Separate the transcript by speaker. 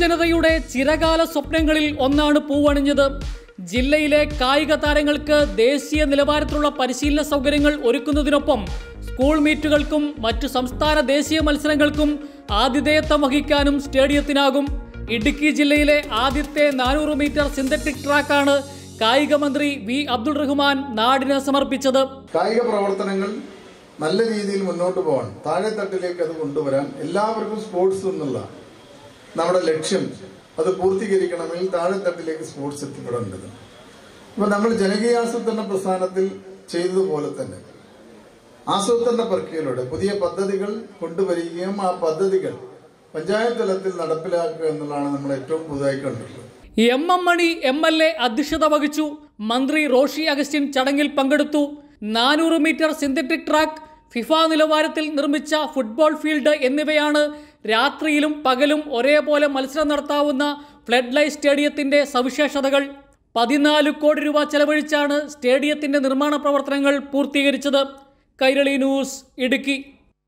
Speaker 1: ജനതയുടെ ചിരകാല സ്വപ്നങ്ങളിൽ ഒന്നാണ് പൂവണിഞ്ഞത്. ജില്ലയിലെ കായിക താരങ്ങൾക്ക് ദേശീയ നിലവാരത്തിലുള്ള പരിശീലന സൗകര്യങ്ങൾ ഒരുക്കുന്നതിനൊപ്പം സ്കൂൾ മീറ്റുകൾക്കും മറ്റു സംസ്ഥാന ദേശീയ മത്സരങ്ങൾക്കും ആതിഥേയത്വം വഹിക്കാനും സ്റ്റേഡിയത്തിനാകും. ഇടുക്കി ജില്ലയിലെ ആദ്യത്തെ 400 മീറ്റർ സിന്തറ്റിക് ട്രാക്കാണ് കായിക മന്ത്രി വി അബ്ദുൾ റഹ്മാൻ നാടിന് സമർപ്പിച്ചത്.
Speaker 2: കായിക പ്രവർത്തനങ്ങൾ നല്ല രീതിയിൽ മുന്നോട്ട് പോകാൻ, താഴെത്തട്ടിലേക്ക് അത് കൊണ്ടുവരാൻ, എല്ലാവർക്കും സ്പോർട്സ് എന്നുള്ള നമ്മുടെ ലക്ഷ്യം അത് പൂർത്തീകരിക്കണമെങ്കിൽ താഴെത്തട്ടിലേക്ക് സ്പോർട്സ് എത്തിപ്പെടേണ്ടത്. അപ്പൊ നമ്മൾ ജനകീയാസൂത്രണ പ്രസ്ഥാനത്തിൽ ചെയ്തതുപോലെ തന്നെ ആസൂത്രണ പ്രക്രിയയിലൂടെ പുതിയ പദ്ധതികൾ കൊണ്ടുവരികയും ആ പദ്ധതികൾ പഞ്ചായത്ത് തലത്തിൽ നടപ്പിലാക്കുക എന്നുള്ളതാണ് നമ്മൾ ഏറ്റവും പുതുതായി കണ്ടിട്ടുള്ളത്.
Speaker 1: എം മണി MLA അധ്യക്ഷത വഹിച്ചു. മന്ത്രി റോഷി അഗസ്റ്റിൻ ചടങ്ങിൽ പങ്കെടുത്തു. 400 മീറ്റർ സിന്തറ്റിക് ട്രാക്ക്, ഫിഫ നിലവാരത്തിൽ നിർമ്മിച്ച ഫുട്ബോൾ ഫീൽഡ് എന്നിവയാണ് രാത്രിയിലും പകലും ഒരേപോലെ മത്സരം നടത്താവുന്ന ഫ്ലഡ് ലൈറ്റ് സ്റ്റേഡിയത്തിന്റെ സവിശേഷതകൾ. 14 കോടി രൂപ ചെലവഴിച്ചാണ് സ്റ്റേഡിയത്തിന്റെ നിർമ്മാണ പ്രവർത്തനങ്ങൾ പൂർത്തീകരിച്ചത്. കൈരളി ന്യൂസ്, ഇടുക്കി.